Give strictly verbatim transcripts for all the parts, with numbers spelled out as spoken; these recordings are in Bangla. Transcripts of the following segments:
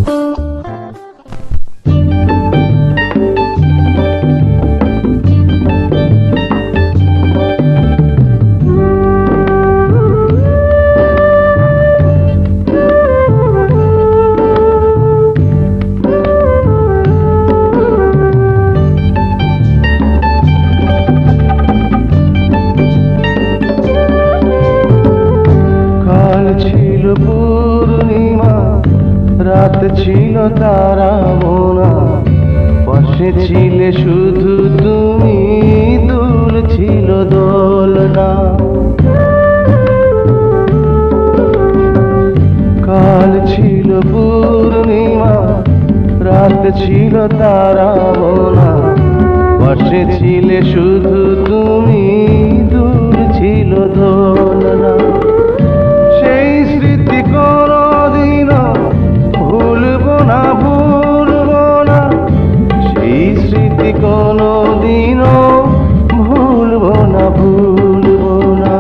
রাত ছিল তারা মোনা, পাশে ছিলে শুধু তুমি, দুল ছিল দোলনা। কাল ছিল পূর্ণিমা, রাত ছিল তারা মোনা, পাশে ছিলে শুধু তুমি, দুল ছিল দোলনা। সেই স্মৃতি কোনদিনও ভুলবো না, ভুলবো না, সেই স্মৃতি কোনদিনও ভুলবো না, ভুলবো না।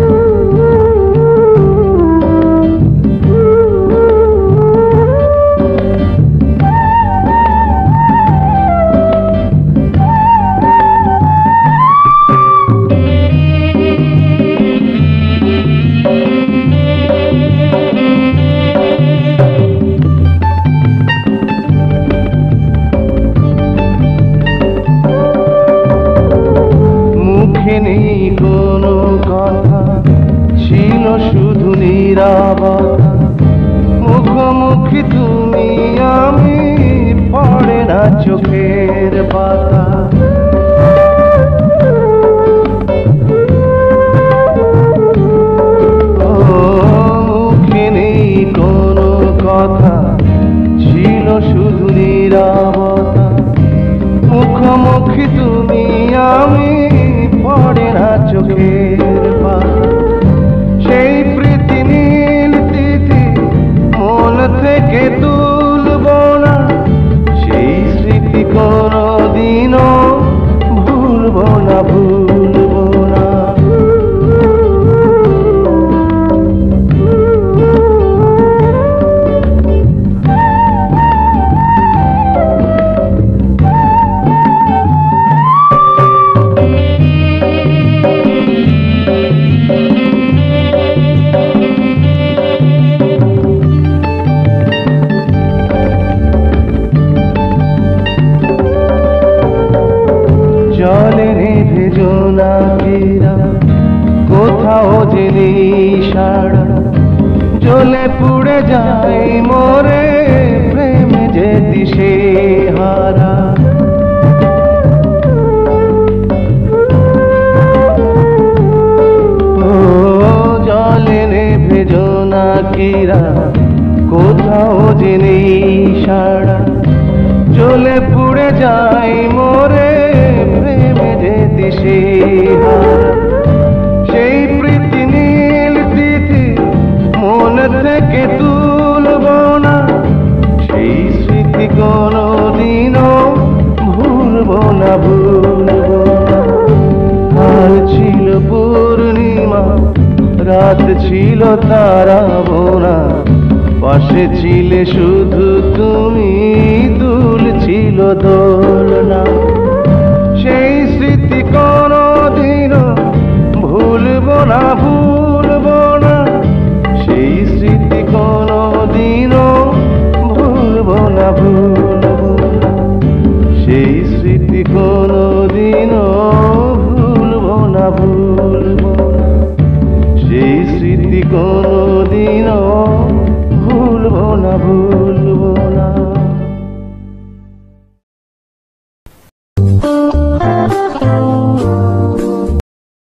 নেই কোনো কথা, ছিল শুধু নীরবতা, মুখোমুখি তুমি আমি, পড়ে না চোখের পাতা। ও মুখে নেই কোনো কথা, ছিল শুধু নীরবতা, মুখোমুখি তুমি আমি, পড়ে না চোখের পাতা। সেই প্রীতি নীল তিথি মন থেকে তুলবো না, সেই স্মৃতি কোনদিনও ভুলবো না, ভুলবো না। জলে রেখে জোনাকিরা কোথাও যে নেই সাড়া, জ্বলে পুড়ে যায় মোরে প্রেম যে দিশে হারা। ও জলে রেখে জোনাকিরা কোথাও যে নেই সাড়া, জ্বলে পুড়ে যায় মোরে প্রেমে যে দিশে হারা। সেই প্রীতি নীল তিথি মন থেকে তুলবো না, সেই স্মৃতি কোনদিনও ভুলবো না, ভুলবো না। কাল ছিল পূর্ণিমা, রাত ছিল তারা মোনা, পাশে ছিলে শুধু তুমি, দুল ছিল দোলনা। সেই স্মৃতি কোনদিনও ভুলবো না, ভুলবো না, সেই স্মৃতি কোনদিনও ভুলবো না, ভুলবো না, সেই স্মৃতি কোনদিনও ভুলবো না, ভুলবো না, সেই স্মৃতি কোনদিনও ভুলবো না, ভুল